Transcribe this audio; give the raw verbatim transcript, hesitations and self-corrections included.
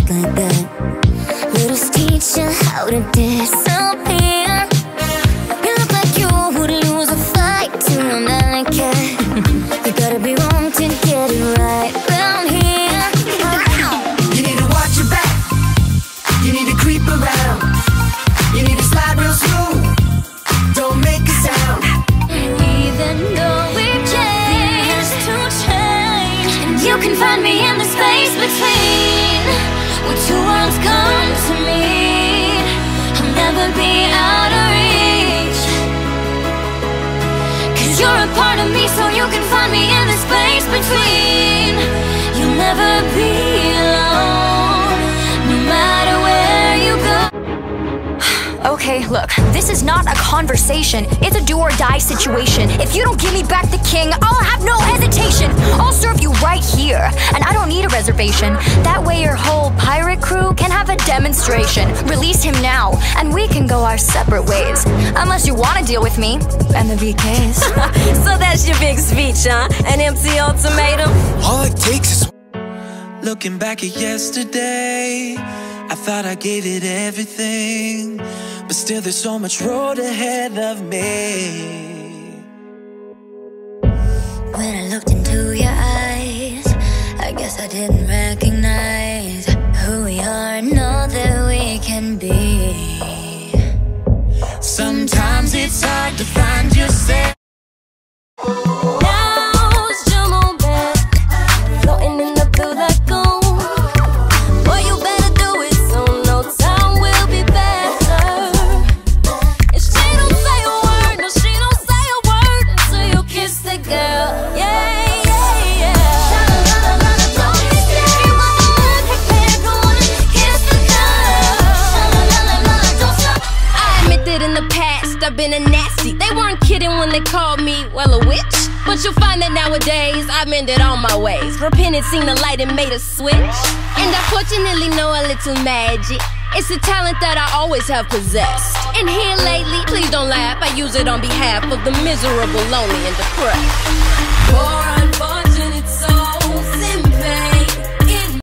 like that. Let us teach you how to disappear. You look like you would lose a fight to a night cat. You gotta be wrong to get it right round here. You need to watch your back. You need to creep around. You need to slide real smooth. Don't make a sound. Even though we've changed to change, and you can find me in the space between where two worlds come to meet. I'll never be out of reach, 'cause you're a part of me, so you can find me in the space between. You'll never be alone, no matter where you go. Okay, look, this is not a conversation. It's a do or die situation. If you don't give me back the king, I'll have no hesitation. I'll serve you right here, and I don't need a reservation. That way your whole pirate crew can have a demonstration. Release him now, and we can go our separate ways. Unless you want to deal with me and the V Ks. So that's your big speech, huh? An empty ultimatum? All it takes is... Looking back at yesterday, I thought I gave it everything, but still there's so much road ahead of me. When I looked into your eyes, I guess I didn't recognize who we are and all that we can be. Sometimes it's hard to find yourself. I've been a nasty. They weren't kidding when they called me, well, a witch. But you'll find that nowadays I've mended all my ways. Repented, seen the light and made a switch. And I fortunately know a little magic. It's a talent that I always have possessed. And here lately, please don't laugh, I use it on behalf of the miserable, lonely, and depressed. Poor unfortunate.